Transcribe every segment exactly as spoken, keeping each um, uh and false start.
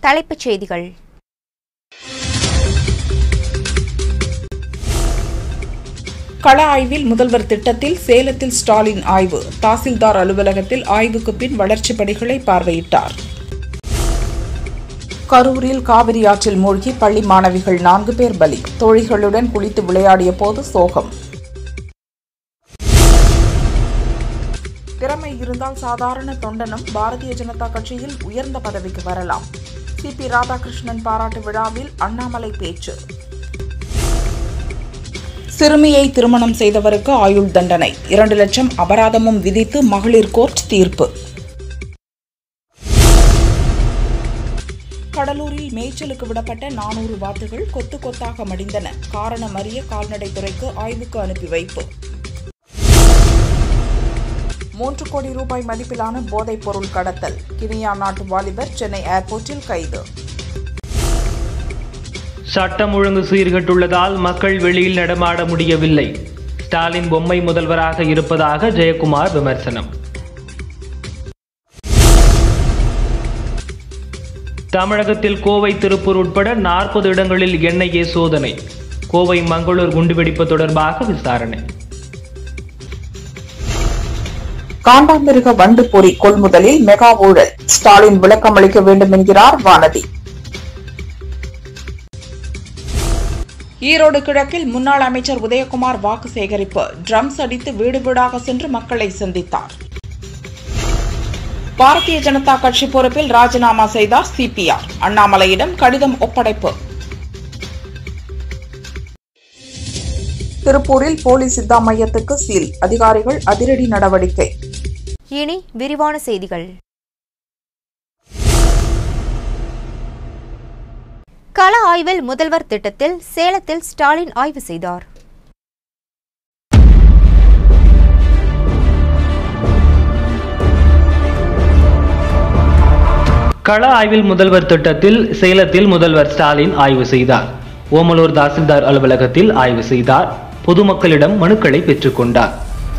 தலைப்புச் செய்திகள். கள ஆய்வில் முதல்வர் திட்டத்தில் சேலத்தில் ஸ்டாலின் ஆய்வு. தாசில்தார் அலுவலகத்தில் ஆய்வுக்கு பின் வளர்ச்சிப் பணிகளை பார்வையிட்டார். கரூரில் காவிரி ஆற்றில் மூழ்கி பள்ளி மாணவிகள் நான்கு பேர் பலி. தோழிகளுடன் குளித்து விளையாடிய போது சோகம். திறமை இருந்தால் சாதாரண தொண்டனும் பாரதிய ஜனதா கட்சியில் உயர்ந்த பதவிக்கு வரலாம். சி பி ராதாகிருஷ்ணன் பாராட்டு விழாவில் அண்ணாமலை பேச்சு. சிறுமியை திருமணம் செய்தவருக்கு ஆயுள் தண்டனை, இரண்டு லட்சம் அபராதமும் விதித்து மகளிர் கோர்ட் தீர்ப்பு. கடலூரில் மேய்ச்சலுக்கு விடப்பட்ட நானூறு வாத்துகள் கொத்து கொத்தாக மடிந்தன. காரணம் அறிய கால்நடைத்துறைக்கு ஆய்வுக்கு அனுப்பி வைப்பு. மூன்று கோடி ரூபாய் மதிப்பிலான போதைப் பொருள் கடத்தல். கினியா நாட்டு வாலிபர் சென்னை ஏர்போர்ட்டில் கைது. சட்டம் ஒழுங்கு சீர்கெட்டுள்ளதால் மக்கள் வெளியில் நடமாட முடியவில்லை. ஸ்டாலின் பொம்மை முதல்வராக இருப்பதாக ஜெயக்குமார் விமர்சனம். தமிழகத்தில் கோவை, திருப்பூர் உட்பட நாற்பது இடங்களில் என் ஐ ஏ சோதனை. கோவை மங்களூர் குண்டுவெடிப்பு தொடர்பாக விசாரணை. காண்டாமிருக வண்டு பொறி கொள்முதலில் மெகா ஊழல். ஸ்டாலின் விளக்கம் அளிக்க வேண்டும் என்கிறார் வானதி. ஈரோடு கிழக்கில் முன்னாள் அமைச்சர் உதயகுமார் வாக்கு சேகரிப்பு. ட்ரம்ஸ் அடித்து வீடு வீடாக சென்று மக்களை சந்தித்தார். பாரதிய ஜனதா கட்சி பொறுப்பில் ராஜினாமா செய்தார் சி பி ஆர். அண்ணாமலையிடம் கடிதம் ஒப்படைப்பு. திருப்பூரில் போலி சித்தா மையத்துக்கு சீல். அதிகாரிகள் அதிரடி நடவடிக்கை. இனி விரிவான செய்திகள். கள ஆய்வில் முதல்வர் திட்டத்தில் சேலத்தில் ஸ்டாலின் ஆய்வு செய்தார். கள ஆய்வில் முதல்வர் திட்டத்தில் சேலத்தில் முதல்வர் ஸ்டாலின் ஆய்வு செய்தார். ஓமலூர் தாசில்தார் அலுவலகத்தில் ஆய்வு செய்தார். பொதுமக்களிடம் மனுக்களை பெற்றுக் கொண்டார்.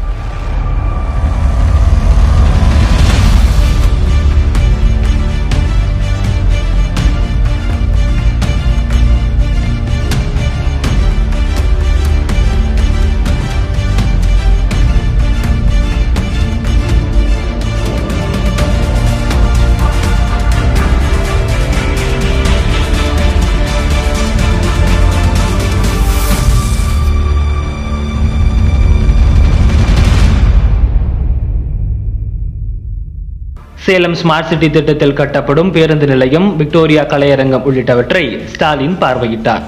சேலம் ஸ்மார்ட் சிட்டி திட்டத்தில் கட்டப்படும் பேருந்து நிலையம், விக்டோரியா கலையரங்கம் உள்ளிட்டவற்றை ஸ்டாலின் பார்வையிட்டார்.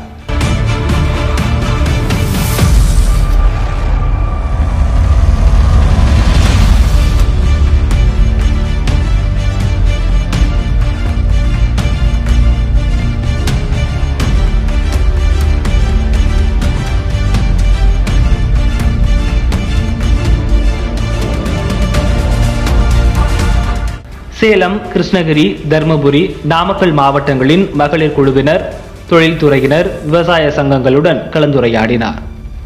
சேலம், கிருஷ்ணகிரி, தர்மபுரி, நாமக்கல் மாவட்டங்களின் மகளிர் குழுவினர், தொழில்துறையினர், விவசாய சங்கங்களுடன் கலந்துரையாடினார்.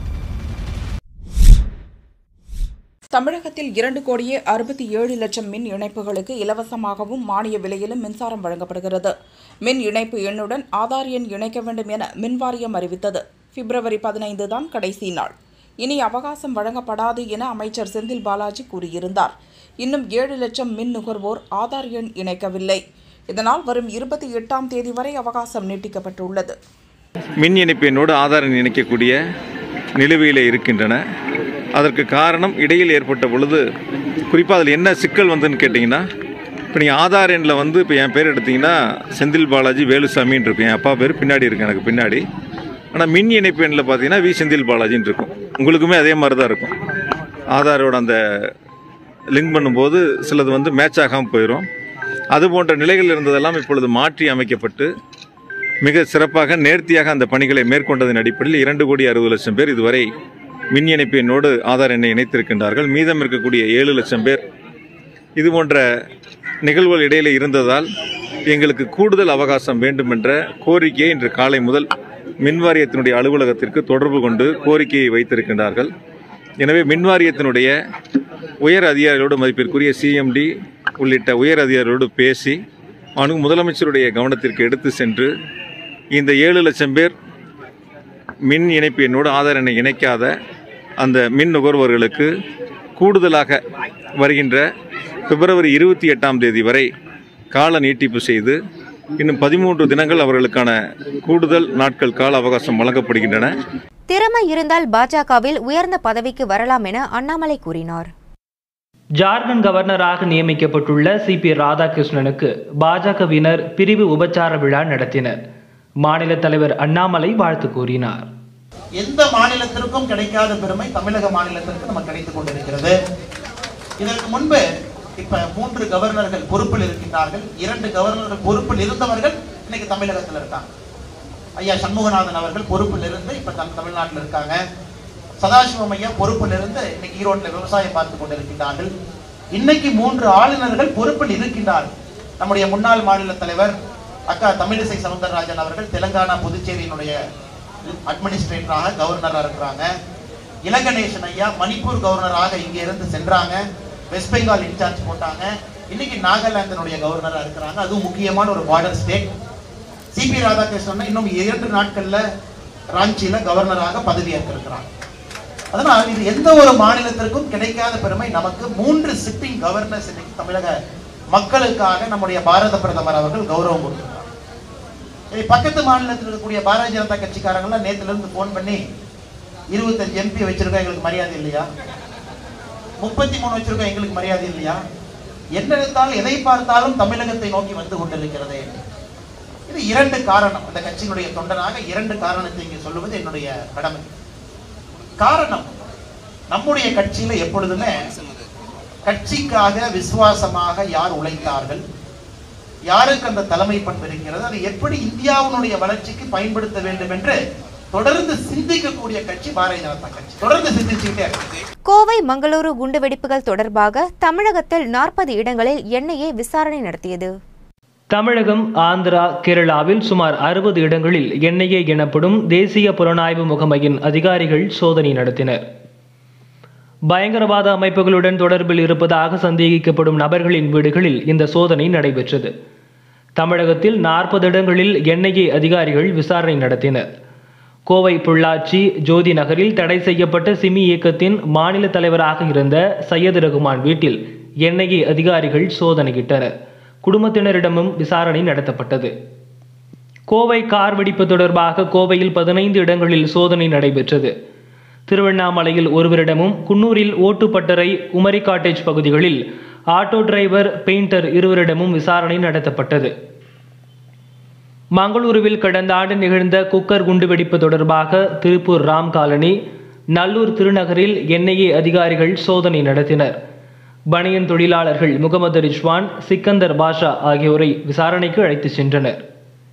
தமிழகத்தில் இரண்டு கோடியே அறுபத்தி ஏழு லட்சம் மின் இணைப்புகளுக்கு இலவசமாகவும் மானிய விலையிலும் மின்சாரம் வழங்கப்படுகிறது. மின் இணைப்பு எண்ணுடன் ஆதார் எண் இணைக்க வேண்டும் என மின்வாரியம் அறிவித்தது. பிப்ரவரி பதினைந்து தான் கடைசி நாள். இனி அவகாசம் வழங்கப்படாது என அமைச்சர் செந்தில் பாலாஜி கூறியிருந்தார். இன்னும் ஏழு லட்சம் மின் நுகர்வோர் ஆதார் எண் இணைக்கவில்லை. இதனால் வரும் இருபத்தி எட்டாம் தேதி வரை அவகாசம் நீட்டிக்கப்பட்டுள்ளது. மின் இணைப்பு எண்ணோடு ஆதார் எண் இணைக்கக்கூடிய நிலுவையில் இருக்கின்றன. அதற்கு காரணம் இடையில் ஏற்பட்ட பொழுது குறிப்பாக அதில் என்ன சிக்கல் வந்துன்னு கேட்டிங்கன்னா, இப்போ நீங்கள் ஆதார் எண்ணில் வந்து இப்போ என் பேர் எடுத்திங்கன்னா செந்தில் பாலாஜி வேலுசாமின்னு இருக்கும். என் அப்பா பேர் பின்னாடி இருக்கு எனக்கு பின்னாடி. ஆனால் மின் இணைப்பு எண்ணில் பார்த்தீங்கன்னா வி செந்தில் பாலாஜின்னு இருக்கும். உங்களுக்குமே அதே மாதிரி தான் இருக்கும். ஆதாரோட அந்த லிங்க் பண்ணும்போது சிலது வந்து மேட்ச் ஆகாமல் போயிடும். அது போன்ற நிலைகள் இருந்ததெல்லாம் இப்பொழுது மாற்றி அமைக்கப்பட்டு மிக சிறப்பாக நேர்த்தியாக அந்த பணிகளை மேற்கொண்டதன் அடிப்படையில் இரண்டு கோடி அறுபது லட்சம் பேர் இதுவரை மின் இணைப்பு எண்ணோடு ஆதார் எண்ணை இணைத்திருக்கின்றார்கள். மீதம் இருக்கக்கூடிய ஏழு லட்சம் பேர் இது போன்ற நிகழ்வுகள் இடையில இருந்ததால் எங்களுக்கு கூடுதல் அவகாசம் வேண்டும் என்ற கோரிக்கையை இன்று காலை முதல் மின்வாரியத்தினுடைய அலுவலகத்திற்கு தொடர்பு கொண்டு கோரிக்கையை வைத்திருக்கின்றார்கள். எனவே மின்வாரியத்தினுடைய உயர் அதிகாரிகளோடு, மதிப்பிற்குரிய சி எம் டி உள்ளிட்ட உயர் அதிகாரிகளோடு பேசி அனு முதலமைச்சருடைய கவனத்திற்கு எடுத்து சென்று இந்த ஏழு லட்சம் பேர் மின் இணைப்பு எண்ணோடு ஆதார் எண்ணை இணைக்காத அந்த மின் நுகர்வோர்களுக்கு கூடுதலாக வருகின்ற பிப்ரவரி இருபத்தி எட்டாம் தேதி வரை கால நீட்டிப்பு செய்து இன்னும் பதிமூன்று தினங்கள் அவர்களுக்கான கூடுதல் நாட்கள் கால அவகாசம் வழங்கப்படுகின்றன. திறமை இருந்தால் பாஜகவில் உயர்ந்த பதவிக்கு வரலாம் என அண்ணாமலை கூறினார். ஜார்க்கண்ட் கவர்னராக நியமிக்கப்பட்டுள்ள சி பி ராதாகிருஷ்ணனுக்கு பாஜகவினர் பிரிவு உபச்சார விழா நடத்தினர். மாநில தலைவர் அண்ணாமலை வாழ்த்து கூறினார். எந்த மாநிலத்திற்கும் கிடைக்காத பெருமை தமிழக மாநிலத்திற்கு நமக்கு கிடைத்துக் கொண்டிருக்கிறது. இதற்கு முன்பு இப்ப மூன்று கவர்னர்கள் பொறுப்பில் இருக்கின்றார்கள். இரண்டு கவர்னர்கள் பொறுப்பில் இருந்தவர்கள் இன்னைக்கு தமிழகத்தில் இருக்காங்க. ஐயா சண்முகநாதன் அவர்கள் பொறுப்பில் இருந்து இப்ப தமிழ்நாட்டில் இருக்காங்க. சதாசிவம் ஐயா பொறுப்பில் இருந்து இன்னைக்கு ஈரோட்டில் விவசாயம் பார்த்து கொண்டிருக்கின்றார்கள். இன்னைக்கு மூன்று ஆளுநர்கள் பொறுப்பில் இருக்கின்றார்கள். நம்முடைய முன்னாள் மாநில தலைவர் அக்கா தமிழிசை சவுந்தரராஜன் அவர்கள் தெலுங்கானா புதுச்சேரியினுடைய அட்மினிஸ்ட்ரேட்டராக கவர்னராக இருக்கிறாங்க. இலங்கணேசன் ஐயா மணிப்பூர் கவர்னராக இங்கே இருந்து சென்றாங்க. வெஸ்ட் பெங்கால் இன்சார்ஜ் போட்டாங்க. இன்னைக்கு நாகாலாந்தினுடைய கவர்னராக இருக்கிறாங்க. அதுவும் முக்கியமான ஒரு border state. C P Radhakrishnan இன்னும் இரண்டு நாட்கள்ல ராஞ்சியில கவர்னராக பதவியேற்க இருக்கிறாங்க. அதனால் இது எந்த ஒரு மாநிலத்திற்கும் கிடைக்காத பெருமை நமக்கு. மூன்று சிட்டிங் கவர்னர்ஸ் இன்னைக்கு தமிழக மக்களுக்காக நம்முடைய பாரத பிரதமர் அவர்கள் கௌரவம் கொடுத்திருக்காங்க. பக்கத்து மாநிலத்தில் இருக்கக்கூடிய பாரதிய ஜனதா கட்சிக்காரங்களாம் நேற்றுல இருந்து போன் பண்ணி இருபத்தஞ்சு எம்பி வச்சிருக்கோம், எங்களுக்கு மரியாதை இல்லையா? முப்பத்தி மூணு வச்சிருக்கோம், எங்களுக்கு மரியாதை இல்லையா? என்ன இருந்தாலும் எதை பார்த்தாலும் தமிழகத்தை நோக்கி வந்து கொண்டிருக்கிறதே. இது இரண்டு காரணம். அந்த கட்சியினுடைய தொண்டனாக இரண்டு காரணத்தை இங்கே சொல்லுவது என்னுடைய கடமை. காரணம், நம்முடைய கட்சியில எப்பொழுதுமே கட்சிக்காக விசுவாசமாக யார் உழைத்தார்கள், யாருக்கு அந்த தலைமை பண்பு இருக்கிறது, அதை எப்படி இந்தியாவினுடைய வளர்ச்சிக்கு பயன்படுத்த வேண்டும் என்று தொடர்ந்து சிந்திக்கக்கூடிய கட்சி பாரதிய ஜனதா கட்சி. தொடர்ந்து சிந்திச்சுக்கிட்டே இருக்கு. கோவை மங்களூரு குண்டுவெடிப்புகள் தொடர்பாக தமிழகத்தில் நாற்பது இடங்களில் என் ஐ ஏ விசாரணை நடத்தியது. தமிழகம், ஆந்திரா, கேரளாவில் சுமார் அறுபது இடங்களில் என் ஐ ஏ எனப்படும் தேசிய புலனாய்வு முகமையின் அதிகாரிகள் சோதனை நடத்தினர். பயங்கரவாத அமைப்புகளுடன் தொடர்பில் இருப்பதாக சந்தேகிக்கப்படும் நபர்களின் வீடுகளில் இந்த சோதனை நடைபெற்றது. தமிழகத்தில் நாற்பது இடங்களில் என் ஐ ஏ அதிகாரிகள் விசாரணை நடத்தினர். கோவை பொள்ளாச்சி ஜோதி நகரில் தடை செய்யப்பட்ட சிமி இயக்கத்தின் மாநில தலைவராக இருந்த சையது ரகுமான் வீட்டில் என் ஐ ஏ அதிகாரிகள் சோதனையிட்டனர். குடும்பத்தினரிடமும் விசாரணை நடத்தப்பட்டது. கோவை கார் வெடிப்பு தொடர்பாக கோவையில் பதினைந்து இடங்களில் சோதனை நடைபெற்றது. திருவண்ணாமலையில் ஒருவரிடமும், குன்னூரில் ஓட்டுப்பட்டறை, உமரி காட்டேஜ் பகுதிகளில் ஆட்டோ டிரைவர், பெயிண்டர் இருவரிடமும் விசாரணை நடத்தப்பட்டது. மங்களூருவில் கடந்த ஆண்டு நிகழ்ந்த குக்கர் குண்டுவெடிப்பு தொடர்பாக திருப்பூர் ராம் காலனி, நல்லூர் திருநகரில் என் ஐ ஏ அதிகாரிகள் சோதனை நடத்தினர். பனியன் தொழிலாளர்கள் முகமது ரிஸ்வான், சிக்கந்தர் பாஷா ஆகியோரை விசாரணைக்கு அழைத்து சென்றனர்.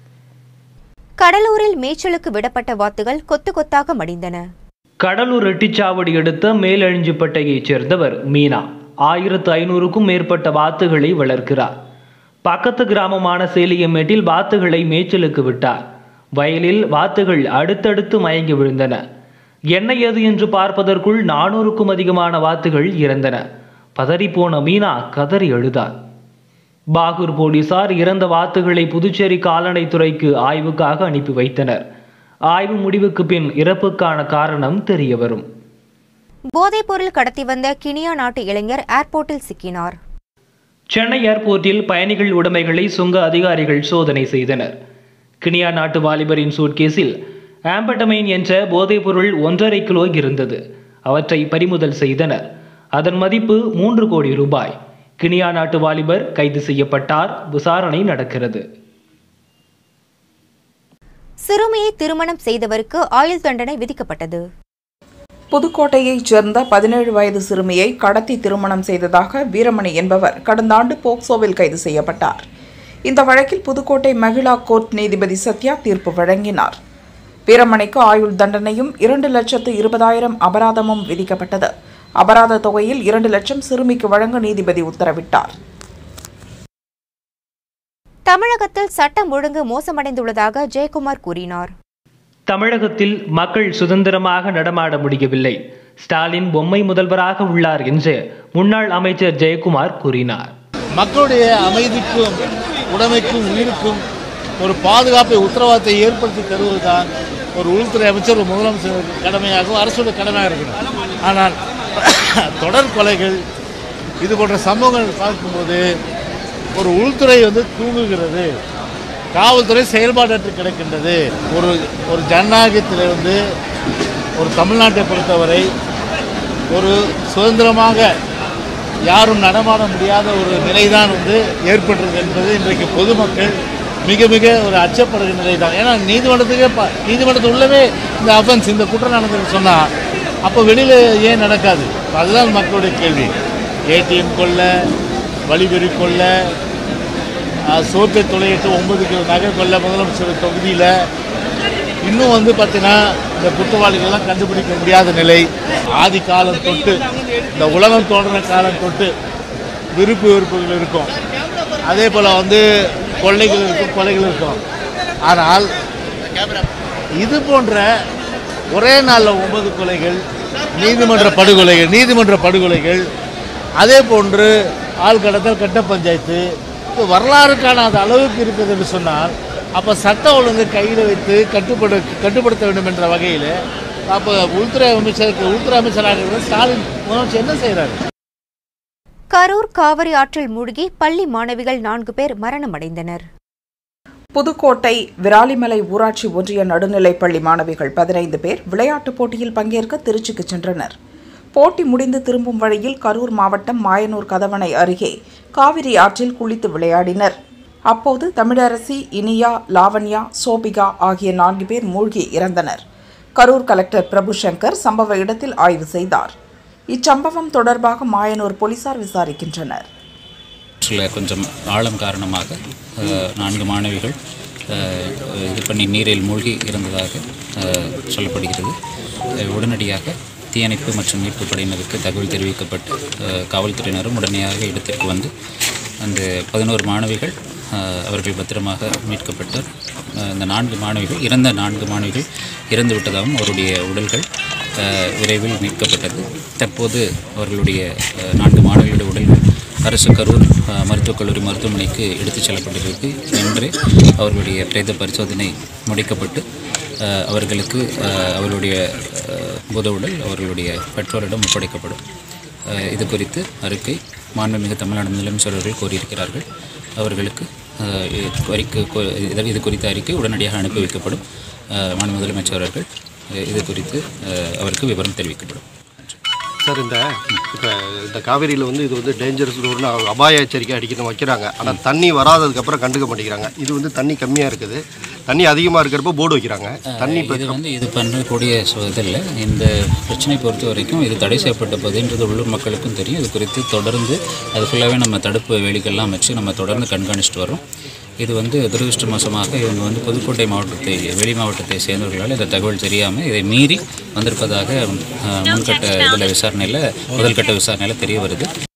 கடலூரில் மேய்ச்சலுக்கு விடப்பட்ட வாத்துகள் கொத்து கொத்தாக மடிந்தன. கடலூர் ரெட்டிச்சாவடி அடுத்த மேலழிஞ்சிப்பட்டையைச் சேர்ந்தவர் மீனா ஆயிரத்து ஐநூறுக்கும் மேற்பட்ட வாத்துகளை வளர்க்கிறார். பக்கத்து கிராமமான சேலியமேட்டில் வாத்துகளை மேய்ச்சலுக்கு விட்டார். வயலில் வாத்துகள் அடுத்தடுத்து மயங்கி விழுந்தன. என்ன ஏது என்று பார்ப்பதற்குள் நானூறுக்கும் அதிகமான வாத்துகள் இறந்தன. பதறிப்போன மீனா கதறி அழுதார். பாகூர் போலீசார் இறந்த வாத்துகளை புதுச்சேரி கால்நடைத்துறைக்கு ஆய்வுக்காக அனுப்பி வைத்தனர். ஆய்வு முடிவுக்கு பின் இறப்புக்கான காரணம் தெரிய வரும். போதைப்பொருள் கடத்தி வந்த கினியா நாட்டு இளைஞர் ஏர்போர்ட்டில் சிக்கினார். சென்னை ஏர்போர்ட்டில் பயணிகள் உடைமைகளை சுங்க அதிகாரிகள் சோதனை செய்தனர். கினியா நாட்டு வாலிபரின் சூட்கேஸில் ஆம்பட்டமைன் என்ற போதைப்பொருள் ஒன்றரை கிலோ இருந்தது. அவற்றை பறிமுதல் செய்தனர். அதன் மதிப்பு மூன்று கோடி ரூபாய். கினியா நாட்டு வாலிபர் கைது செய்யப்பட்டார். விசாரணை நடக்கிறது. சிறுமியை திருமணம் செய்தவருக்கு ஆயுள் தண்டனை விதிக்கப்பட்டது. புதுக்கோட்டையைச் சேர்ந்த பதினேழு வயது சிறுமியை கடத்தி திருமணம் செய்ததாக வீரமணி என்பவர் கடந்த ஆண்டு போக்சோவில் கைது செய்யப்பட்டார். இந்த வழக்கில் புதுக்கோட்டை மகிழா கோர்ட் நீதிபதி சத்யா தீர்ப்பு வழங்கினார். வீரமணிக்கு ஆயுள் தண்டனையும் இரண்டு லட்சத்து இருபதாயிரம் அபராதமும் விதிக்கப்பட்டது. அபராத தொகையில் இரண்டு லட்சம் சிறுமிக்கு வழங்க நீதிபதி உத்தரவிட்டார். தமிழகத்தில் சட்டம் ஒழுங்கு மோசமடைந்துள்ளதாக ஜெயக்குமார் கூறினார். தமிழகத்தில் மக்கள் சுதந்திரமாக நடமாட முடியவில்லை. ஸ்டாலின் பொம்மை முதல்வராக உள்ளார் என்று முன்னாள் அமைச்சர் ஜெயக்குமார் கூறினார். மக்களுடைய அமைதிக்கும் உடைமைக்கும் உயிருக்கும் ஒரு பாதுகாப்பை உத்தரவாதத்தை ஏற்படுத்தி தருவதுதான் ஒரு உள்துறை அமைச்சர் ஒரு முதலமைச்சர் கடமையாகவும் அரசுடைய கடமையாக இருக்கணும். ஆனால் தொடர் கொலைகள் இது போன்ற சம்பவங்கள் பார்க்கும்போது ஒரு உள்துறை வந்து தூங்குகிறது, காவல்துறை செயல்பாடற்று கிடக்கின்றது. ஒரு ஒரு ஜனநாயகத்தில் வந்து ஒரு தமிழ்நாட்டை பொறுத்தவரை ஒரு சுதந்திரமாக யாரும் நடமாட முடியாத ஒரு நிலைதான் வந்து ஏற்பட்டது என்பது இன்றைக்கு பொதுமக்கள் மிக மிக ஒரு அச்சப்படுகிற நிலை தான். ஏன்னா நீதிமன்றத்துக்கே ப நீதிமன்றத்து உள்ளவே இந்த அஃபென்ஸ் இந்த குற்றம் நடந்ததுன்னு சொன்னால் அப்போ வெளியில் ஏன் நடக்காது? அதுதான் மக்களுடைய கேள்வி. ஏடிஎம் கொள்ள, வழிபறி கொள்ள, சோத்தை தொலையிட்டு ஒன்பது கிலோ நகை கொள்ள முதலமைச்சர் தொகுதியில் இன்னும் வந்து பார்த்தீங்கன்னா இந்த குற்றவாளிகள்லாம் கண்டுபிடிக்க முடியாத நிலை. ஆதி காலம் தொட்டு இந்த உலகம் தோன்ற காலம் தொட்டு விருப்பு வெறுப்புகள் இருக்கும், அதே போல் வந்து கொள்ளைகள் இருக்கும், கொலைகள் இருக்கும். ஆனால் இது போன்ற ஒரே நாளில் ஒன்பது கொலைகள், நீதிமன்ற படுகொலைகள் நீதிமன்ற படுகொலைகள் அதே போன்று ஆள் கடத்தல், கட்ட பஞ்சாயத்து வரலாறு காணாத அளவுக்கு இருக்குது என்று சொன்னால் அப்போ சட்ட ஒழுங்கு கையில் வைத்து கட்டுப்படு கட்டுப்படுத்த வேண்டும் என்ற வகையில் அப்போ உள்துறை அமைச்சருக்கு உள்துறை அமைச்சராக இருக்கிற ஸ்டாலின் முதலமைச்சர் என்ன செய்கிறார்? கரூர் காவிரி ஆற்றில் மூழ்கி பள்ளி மாணவிகள் நான்கு பேர் மரணமடைந்தனர். புதுக்கோட்டை விராலிமலை ஊராட்சி ஒன்றிய நடுநிலைப்பள்ளி மாணவிகள் பதினைந்து பேர் விளையாட்டுப் போட்டியில் பங்கேற்க திருச்சிக்கு சென்றனர். போட்டி முடிந்து திரும்பும் வழியில் கரூர் மாவட்டம் மாயனூர் கதவணை அருகே காவிரி ஆற்றில் குளித்து விளையாடினர். அப்போது தமிழரசி, இனியா, லாவண்யா, சோபிகா ஆகிய நான்கு பேர் மூழ்கி இறந்தனர். கரூர் கலெக்டர் பிரபு சங்கர் சம்பவ இடத்தில் ஆய்வு செய்தார். இச்சம்பவம் தொடர்பாக மாயனூர் போலீசார் விசாரிக்கின்றனர். கொஞ்சம் ஆழம் காரணமாக நான்கு மாணவிகள் இது பண்ணி நீரில் மூழ்கி இருந்ததாக சொல்லப்படுகிறது. உடனடியாக தீயணைப்பு மற்றும் மீட்பு படையினருக்கு தகவல் தெரிவிக்கப்பட்டு காவல்துறையினரும் உடனடியாக இடத்திற்கு வந்து அந்த பதினோரு மாணவிகள் அவர்கள் பத்திரமாக மீட்கப்பட்டார். இந்த நான்கு மாணவிகள் இறந்த நான்கு மாணவிகள் இறந்து விட்டதாகவும் அவருடைய உடல்கள் விரைவில் மீட்கப்பட்டது. தற்போது அவர்களுடைய நான்கு மாணவிகளுடைய உடல்கள் அரசு கரூர் மருத்துவக் கல்லூரி மருத்துவமனைக்கு எடுத்துச் செல்லப்பட்டிருக்கு. இன்று அவர்களுடைய பிரேத பரிசோதனை முடிக்கப்பட்டு அவர்களுக்கு அவர்களுடைய பூத உடல் அவர்களுடைய பெற்றோரிடம் ஒப்படைக்கப்படும். இது குறித்து அறிக்கை மாண்புமிகு தமிழ்நாடு முதலமைச்சர் அவர்கள் கோரியிருக்கிறார்கள். அவர்களுக்கு இது குறித்த அறிக்கை உடனடியாக அனுப்பி வைக்கப்படும். மாண்பு முதலமைச்சர் அவர்கள் இது குறித்து அவருக்கு விவரம் தெரிவிக்கப்படும். சார், இந்த இப்போ இந்த காவேரியில் வந்து இது வந்து டேஞ்சரஸ் ஒரு அபாய எச்சரிக்கை அடிக்கணும் வைக்கிறாங்க. ஆனால் தண்ணி வராததுக்கப்புறம் கண்டுக்க மாட்டேங்கிறாங்க. இது வந்து தண்ணி கம்மியாக இருக்குது, தண்ணி அதிகமாக இருக்கிறப்ப போர்டு வைக்கிறாங்க. தண்ணி இது வந்து இது பண்ணக்கூடிய இதில் இந்த பிரச்சனை பொறுத்த வரைக்கும் இது தடை செய்யப்பட்ட பகுதின்றது உள்ளூர் மக்களுக்கும் தெரியும். இது குறித்து தொடர்ந்து அது ஃபுல்லாகவே நம்ம தடுப்பு வேலிகள்லாம் வச்சு நம்ம தொடர்ந்து கண்காணிச்சுட்டு வரோம். இது வந்து துரதிருஷ்டமோசமாக இவங்க வந்து புதுக்கோட்டை மாவட்டத்தை வெளி மாவட்டத்தை சேர்ந்தவர்களால் இந்த தகவல் தெரியாமல் இதை மீறி வந்திருப்பதாக முன்கட்ட இதில் விசாரணையில் முதல் கட்ட விசாரணையில் தெரிய வருது.